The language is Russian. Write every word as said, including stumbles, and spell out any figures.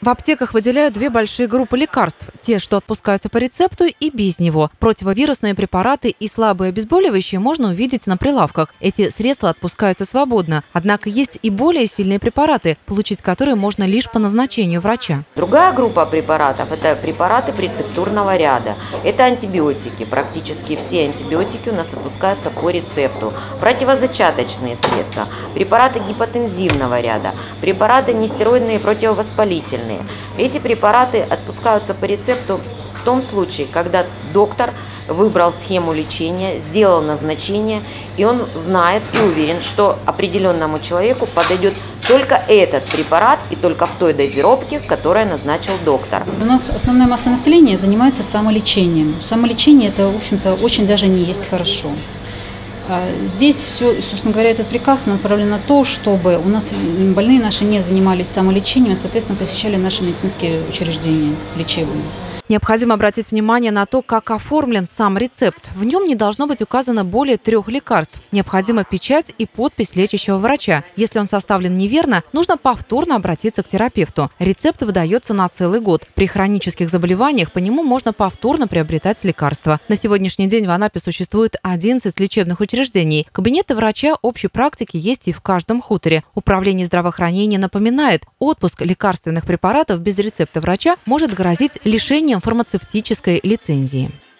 В аптеках выделяют две большие группы лекарств. Те, что отпускаются по рецепту, и без него. Противовирусные препараты и слабые обезболивающие можно увидеть на прилавках. Эти средства отпускаются свободно. Однако есть и более сильные препараты, получить которые можно лишь по назначению врача. Другая группа препаратов – это препараты прецептурного ряда. Это антибиотики. Практически все антибиотики у нас отпускаются по рецепту. Противозачаточные средства, препараты гипотензивного ряда, препараты нестероидные противовоспалительные. Эти препараты отпускаются по рецепту в том случае, когда доктор выбрал схему лечения, сделал назначение, и он знает и уверен, что определенному человеку подойдет только этот препарат и только в той дозировке, в которой назначил доктор. У нас основная масса населения занимается самолечением. Самолечение – это, в общем-то, очень даже не есть хорошо. Здесь все, собственно говоря, этот приказ направлен на то, чтобы у нас больные наши не занимались самолечением, а, соответственно, посещали наши медицинские учреждения лечебные. Необходимо обратить внимание на то, как оформлен сам рецепт. В нем не должно быть указано более трех лекарств. Необходима печать и подпись лечащего врача. Если он составлен неверно, нужно повторно обратиться к терапевту. Рецепт выдается на целый год. При хронических заболеваниях по нему можно повторно приобретать лекарства. На сегодняшний день в Анапе существует одиннадцать лечебных учреждений. Кабинеты врача общей практики есть и в каждом хуторе. Управление здравоохранения напоминает, отпуск лекарственных препаратов без рецепта врача может грозить лишением фармацевтической лицензии.